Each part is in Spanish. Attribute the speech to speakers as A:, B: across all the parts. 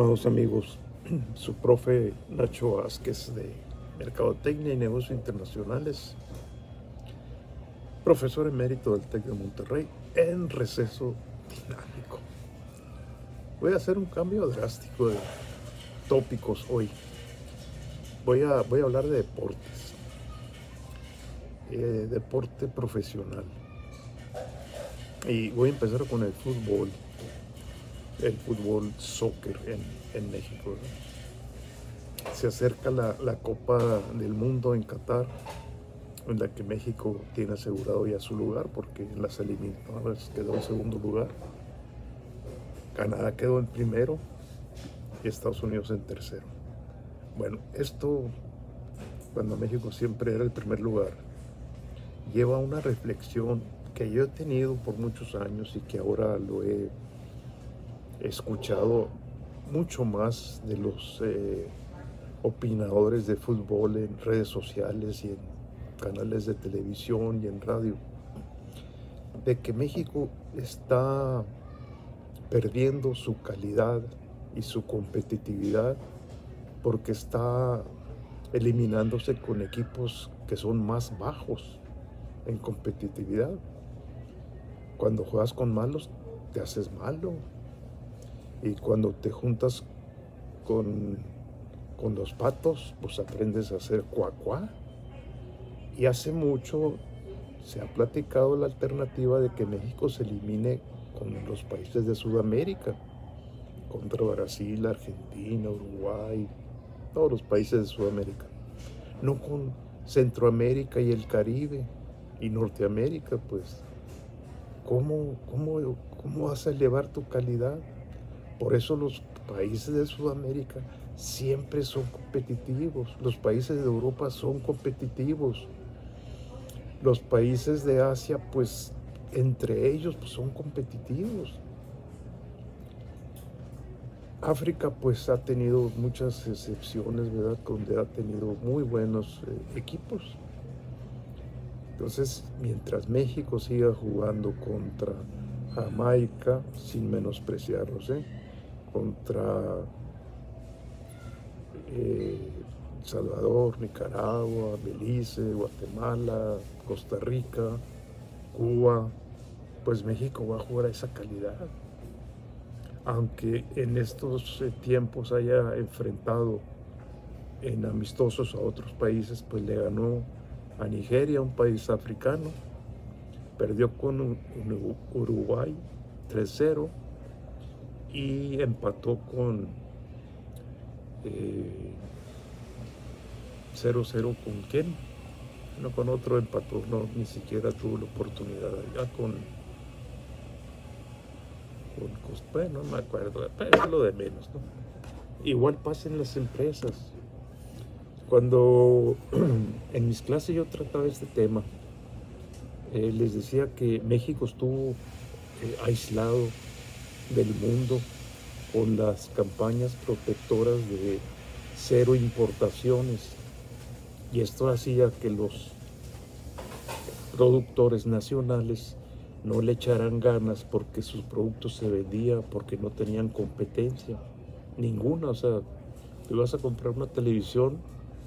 A: Estimados amigos, su profe Nacho Vázquez de Mercadotecnia y Negocios Internacionales, profesor emérito del TEC de Monterrey, en receso dinámico. Voy a hacer un cambio drástico de tópicos hoy. Voy a hablar de deportes, deporte profesional. Y voy a empezar con el fútbol soccer en México, ¿no? Se acerca la Copa del Mundo en Qatar, en la que México tiene asegurado ya su lugar, porque en las eliminatorias quedó en segundo lugar, Canadá quedó en primero y Estados Unidos en tercero. Bueno, esto, cuando México siempre era el primer lugar, lleva a una reflexión que yo he tenido por muchos años y que ahora lo he escuchado mucho más de los opinadores de fútbol en redes sociales y en canales de televisión y en radio, de que México está perdiendo su calidad y su competitividad porque está eliminándose con equipos que son más bajos en competitividad. Cuando juegas con malos, te haces malo. Y cuando te juntas con los patos, pues aprendes a hacer cuacuá. Y hace mucho se ha platicado la alternativa de que México se elimine con los países de Sudamérica, contra Brasil, Argentina, Uruguay, todos los países de Sudamérica. No con Centroamérica y el Caribe y Norteamérica, pues. ¿Cómo vas a elevar tu calidad? Por eso los países de Sudamérica siempre son competitivos. Los países de Europa son competitivos. Los países de Asia, pues, entre ellos, pues, son competitivos. África, pues, ha tenido muchas excepciones, ¿verdad? Donde ha tenido muy buenos equipos. Entonces, mientras México siga jugando contra Jamaica, sin menospreciarlos, contra Salvador, Nicaragua, Belice, Guatemala, Costa Rica, Cuba, pues México va a jugar a esa calidad. Aunque en estos tiempos haya enfrentado en amistosos a otros países, pues le ganó a Nigeria, un país africano, perdió con Uruguay 3-0 y empató con 0-0 con quién, no, con otro empató, no, ni siquiera tuvo la oportunidad allá con bueno, no me acuerdo, pero es lo de menos, ¿no? Igual pasa en las empresas. Cuando en mis clases yo trataba este tema, les decía que México estuvo aislado del mundo con las campañas protectoras de cero importaciones, y esto hacía que los productores nacionales no le echaran ganas porque sus productos se vendían, porque no tenían competencia ninguna. O sea, tú vas a comprar una televisión,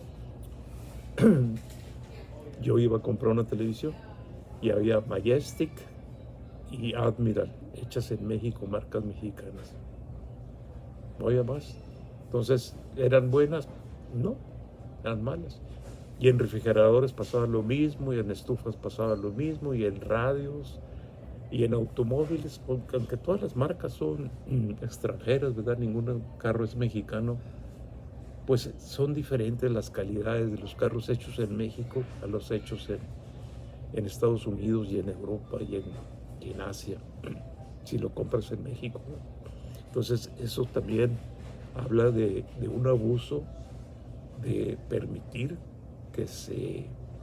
A: yo iba a comprar una televisión y había Majestic y Admiral, hechas en México, marcas mexicanas. No había más. Entonces, ¿eran buenas? No, eran malas. Y en refrigeradores pasaba lo mismo, y en estufas pasaba lo mismo, y en radios, y en automóviles, aunque todas las marcas son extranjeras, ¿verdad? Ningún carro es mexicano, pues son diferentes las calidades de los carros hechos en México a los hechos en Estados Unidos y en Europa y en Asia, si lo compras en México, ¿no? Entonces eso también habla de un abuso de permitir que se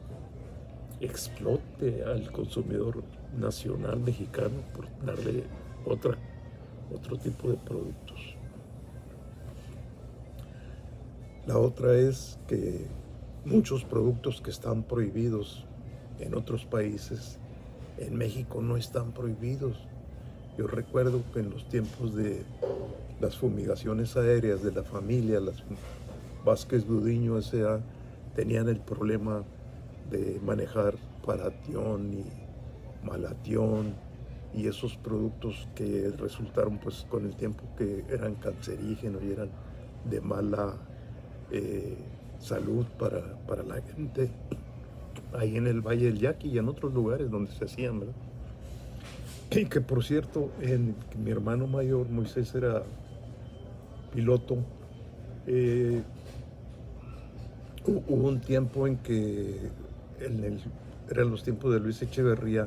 A: explote al consumidor nacional mexicano por darle otro tipo de productos. La otra es que muchos productos que están prohibidos en otros países, en México no están prohibidos. Yo recuerdo que en los tiempos de las fumigaciones aéreas de la familia, las Vázquez Gudiño S.A., tenían el problema de manejar paratión y malatión y esos productos que resultaron pues con el tiempo que eran cancerígenos y eran de mala salud para la gente ahí en el Valle del Yaqui y en otros lugares donde se hacían, ¿verdad? Y que por cierto, mi hermano mayor, Moisés, era piloto. Hubo un tiempo en que eran los tiempos de Luis Echeverría,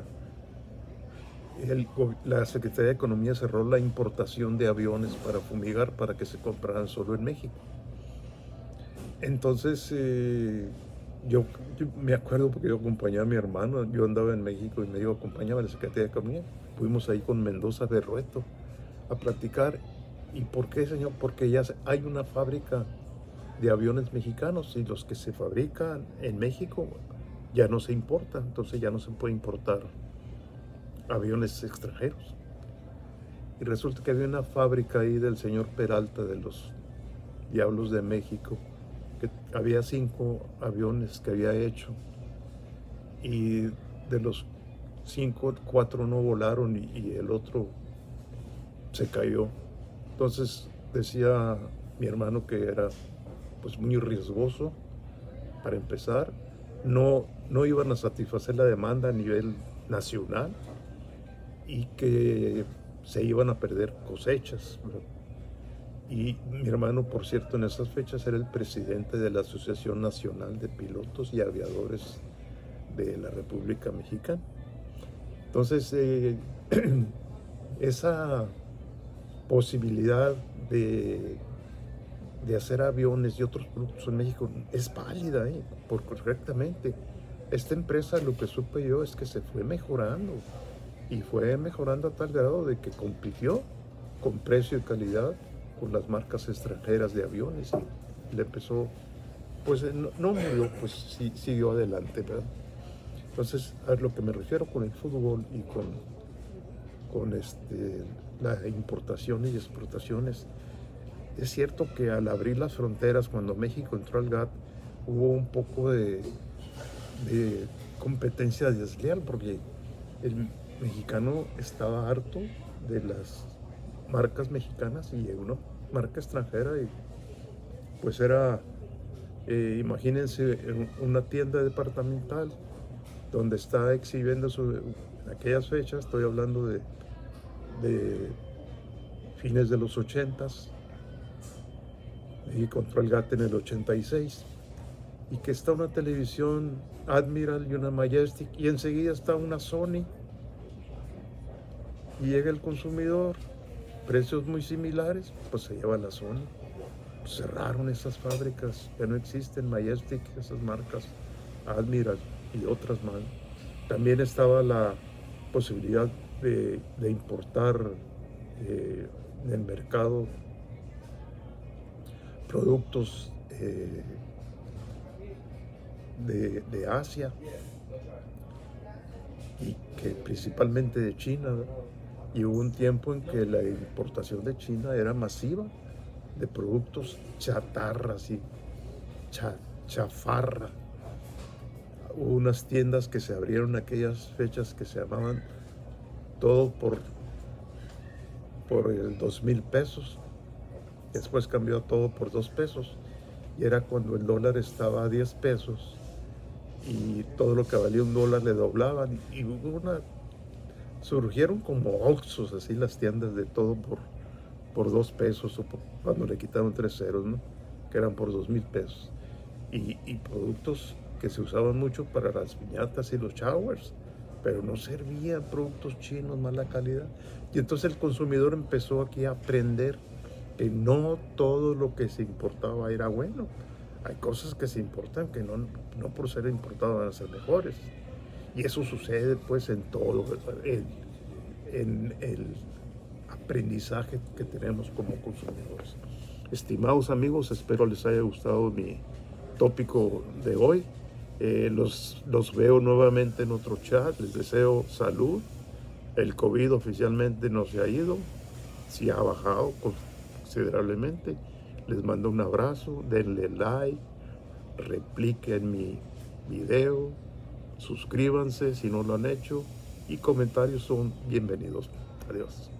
A: la Secretaría de Economía cerró la importación de aviones para fumigar para que se compraran solo en México. Entonces, yo me acuerdo porque yo acompañaba a mi hermano, yo andaba en México y me dijo, acompañaba a la Secretaría de Economía. Fuimos ahí con Mendoza Berrueto a platicar. ¿Y por qué, señor? Porque ya hay una fábrica de aviones mexicanos y los que se fabrican en México ya no se importan, entonces ya no se puede importar aviones extranjeros. Y resulta que había una fábrica ahí del señor Peralta de los Diablos de México, que había 5 aviones que había hecho y de los 5, 4 no volaron y el otro se cayó. Entonces decía mi hermano que era pues muy riesgoso para empezar, no iban a satisfacer la demanda a nivel nacional y que se iban a perder cosechas, ¿verdad? Y mi hermano, por cierto, en esas fechas era el presidente de la Asociación Nacional de Pilotos y Aviadores de la República Mexicana. Entonces, esa posibilidad de hacer aviones y otros productos en México es válida, correctamente. Esta empresa, lo que supe yo, es que se fue mejorando y fue mejorando a tal grado de que compitió con precio y calidad con las marcas extranjeras de aviones y le empezó, pues no murió, pues sí, siguió adelante, ¿verdad? Entonces, a lo que me refiero con el fútbol y con la importación y exportaciones, es cierto que al abrir las fronteras, cuando México entró al GATT, hubo un poco de competencia desleal, porque el mexicano estaba harto de las marcas mexicanas y una marca extranjera y pues era, imagínense, una tienda departamental donde está exhibiendo en aquellas fechas, estoy hablando de fines de los 80s, y compró el GATT en el 86, y que está una televisión Admiral y una Majestic y enseguida está una Sony y llega el consumidor, precios muy similares, pues se lleva la Sony. Cerraron esas fábricas, ya no existen Majestic, esas marcas Admiral y otras más. También estaba la posibilidad de importar en el mercado productos de Asia y que principalmente de China, ¿verdad? Y hubo un tiempo en que la importación de China era masiva de productos chatarras y chafarra. Hubo unas tiendas que se abrieron en aquellas fechas que se llamaban todo por el 2,000 pesos. Después cambió todo por 2 pesos. Y era cuando el dólar estaba a 10 pesos. Y todo lo que valía un dólar le doblaban. Y surgieron como Oxxos, así las tiendas de todo por 2 pesos. O cuando le quitaron 3 ceros, ¿no? Que eran por 2,000 pesos. Y productos que se usaban mucho para las piñatas y los showers, pero no servían, productos chinos, mala calidad. Y entonces el consumidor empezó aquí a aprender que no todo lo que se importaba era bueno. Hay cosas que se importan que no por ser importadas van a ser mejores. Y eso sucede pues en todo, en el aprendizaje que tenemos como consumidores. Estimados amigos, espero les haya gustado mi tópico de hoy. Los veo nuevamente en otro chat. Les deseo salud, El COVID oficialmente no se ha ido, sí ha bajado considerablemente. Les mando un abrazo, denle like, repliquen mi video, suscríbanse si no lo han hecho y comentarios son bienvenidos. Adiós.